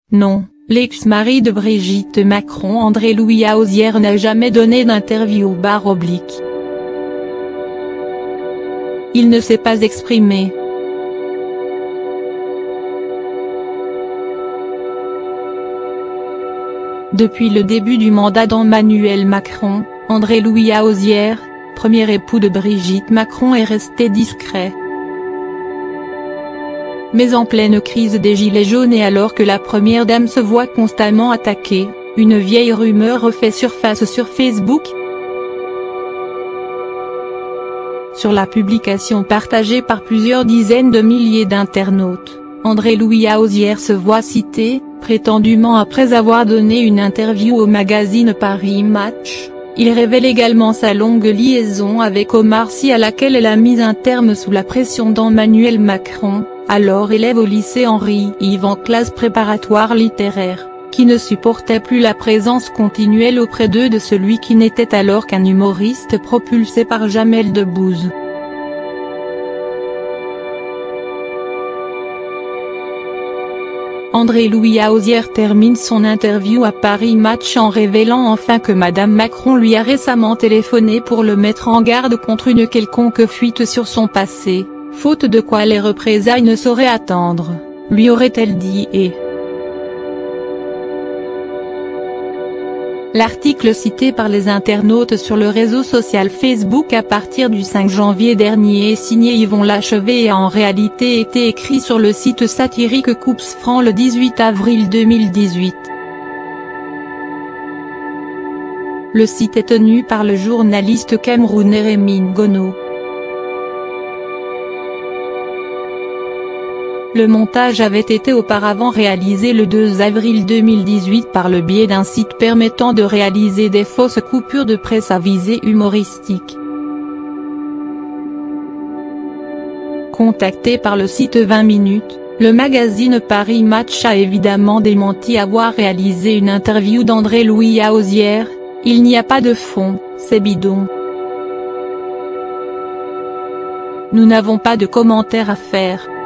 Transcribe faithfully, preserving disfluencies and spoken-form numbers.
Non, l'ex-mari de Brigitte Macron André-Louis Aozière n'a jamais donné d'interview barre oblique. Il ne s'est pas exprimé. Depuis le début du mandat d'Emmanuel Macron, André-Louis Aozière, premier époux de Brigitte Macron, est resté discret. Mais en pleine crise des Gilets jaunes et alors que la première dame se voit constamment attaquée, une vieille rumeur refait surface sur Facebook. Sur la publication partagée par plusieurs dizaines de milliers d'internautes, André-Louis Aozière se voit cité, prétendument après avoir donné une interview au magazine Paris Match. Il révèle également sa longue liaison avec Omar Sy à laquelle elle a mis un terme sous la pression d'Emmanuel Macron, alors élève au lycée Henri-Ive en classe préparatoire littéraire, qui ne supportait plus la présence continuelle auprès d'eux de celui qui n'était alors qu'un humoriste propulsé par Jamel Debbouze. André-Louis Aozière termine son interview à Paris Match en révélant enfin que Madame Macron lui a récemment téléphoné pour le mettre en garde contre une quelconque fuite sur son passé, faute de quoi les représailles ne sauraient attendre, lui aurait-elle dit et. L'article cité par les internautes sur le réseau social Facebook à partir du cinq janvier dernier est signé Yvon Lachevé et a en réalité été écrit sur le site satirique Coups Francs le dix-huit avril deux mille dix-huit. Le site est tenu par le journaliste camerounais Rémi Ngono. Le montage avait été auparavant réalisé le deux avril deux mille dix-huit par le biais d'un site permettant de réaliser des fausses coupures de presse à visée humoristique. Contacté par le site vingt minutes, le magazine Paris Match a évidemment démenti avoir réalisé une interview d'André-Louis Aozière. Il n'y a pas de fond, c'est bidon. Nous n'avons pas de commentaires à faire.